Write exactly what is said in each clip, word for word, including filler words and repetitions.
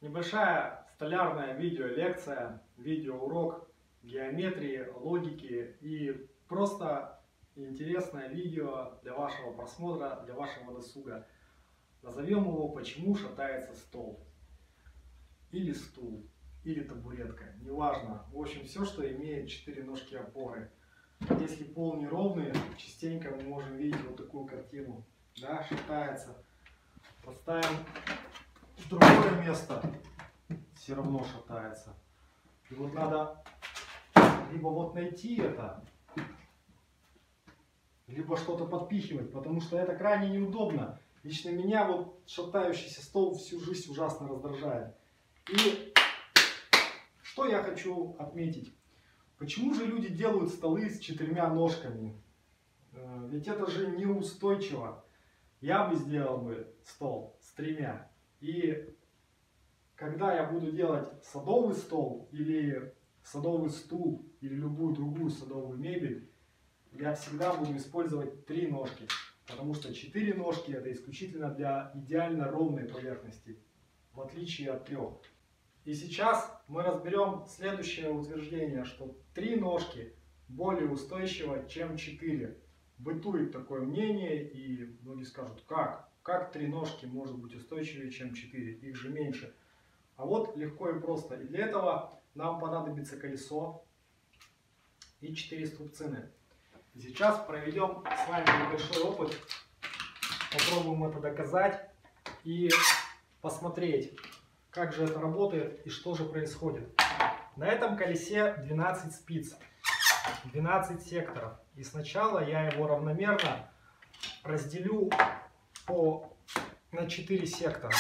Небольшая столярная видеолекция, видеоурок геометрии, логики и просто интересное видео для вашего просмотра, для вашего досуга. Назовем его «Почему шатается стол?» или стул, или табуретка, неважно. В общем, все, что имеет четыре ножки опоры. Если пол неровный, частенько мы можем видеть вот такую картину. Да, шатается. Поставим в другое место, все равно шатается. И вот надо либо вот найти это, либо что-то подпихивать, потому что это крайне неудобно. Лично меня вот шатающийся стол всю жизнь ужасно раздражает. И что я хочу отметить? Почему же люди делают столы с четырьмя ножками? Ведь это же неустойчиво. Я бы сделал бы стол с тремя. И когда я буду делать садовый стол или садовый стул или любую другую садовую мебель, я всегда буду использовать три ножки. Потому что четыре ножки это исключительно для идеально ровной поверхности, в отличие от трех. И сейчас мы разберем следующее утверждение, что три ножки более устойчиво, чем четыре. Бытует такое мнение, и многие скажут, как? Как три ножки может быть устойчивее, чем четыре? Их же меньше. А вот легко и просто. И для этого нам понадобится колесо и четыре струбцины. И сейчас проведем с вами небольшой опыт. Попробуем это доказать и посмотреть, как же это работает и что же происходит. На этом колесе двенадцать спиц, двенадцать секторов. И сначала я его равномерно разделю по, на четыре сектора.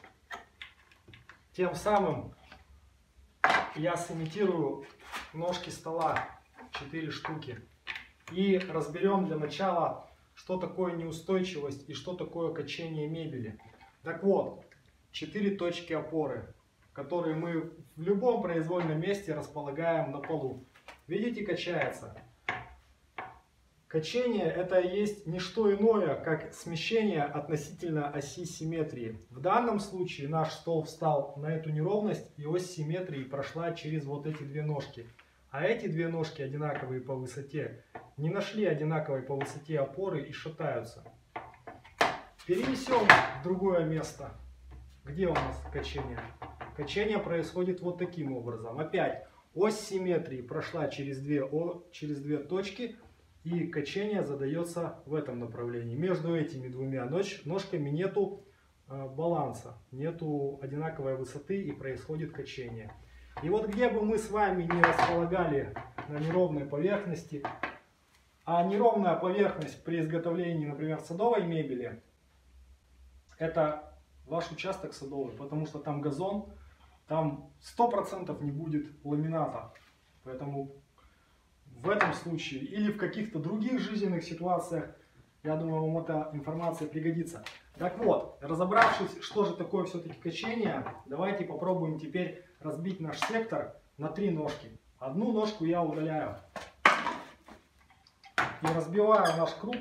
Тем самым я сымитирую ножки стола, четыре штуки. И разберем для начала, что такое неустойчивость и что такое качение мебели. Так вот, четыре точки опоры, которые мы в любом произвольном месте располагаем на полу. Видите, качается. Качение это и есть не что иное, как смещение относительно оси симметрии. В данном случае наш стол встал на эту неровность, и ось симметрии прошла через вот эти две ножки. А эти две ножки, одинаковые по высоте, не нашли одинаковой по высоте опоры и шатаются. Перенесем в другое место. Где у нас качение? Качение происходит вот таким образом. Опять ось симметрии прошла через две, о, через две точки, и качение задается в этом направлении. Между этими двумя нож, ножками нету э, баланса, нету одинаковой высоты, и происходит качение. И вот где бы мы с вами не располагали на неровной поверхности, а неровная поверхность при изготовлении, например, садовой мебели, это ваш участок садовый, потому что там газон, там сто процентов не будет ламината. Поэтому в этом случае или в каких-то других жизненных ситуациях, я думаю, вам эта информация пригодится. Так вот, разобравшись, что же такое все-таки качение, давайте попробуем теперь разбить наш сектор на три ножки. Одну ножку я удаляю. И разбиваю наш круг.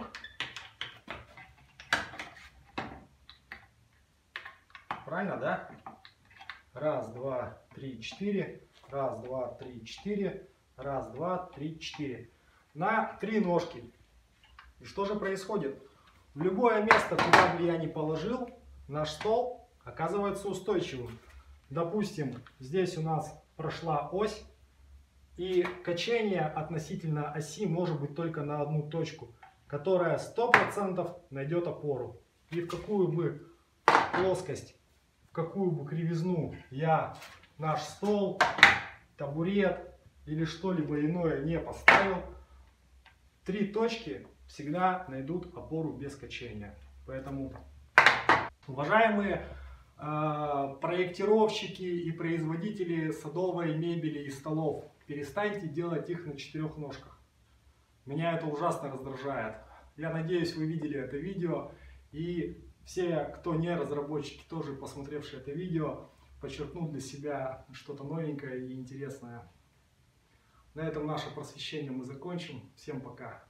Правильно, да? Раз, два, три, четыре. Раз, два, три, четыре. Раз, два, три, четыре. На три ножки. И что же происходит? В любое место, куда бы я ни положил, наш стол оказывается устойчивым. Допустим, здесь у нас прошла ось. И качение относительно оси может быть только на одну точку, которая сто процентов найдет опору. И в какую бы плоскость, в какую бы кривизну я наш стол, табурет или что-либо иное не поставил, три точки всегда найдут опору без качения. Поэтому, уважаемые э, проектировщики и производители садовой мебели и столов, перестаньте делать их на четырех ножках. Меня это ужасно раздражает. Я надеюсь, вы видели это видео. И все, кто не разработчики, тоже посмотревшие это видео, подчеркнут для себя что-то новенькое и интересное. На этом наше просвещение мы закончим. Всем пока.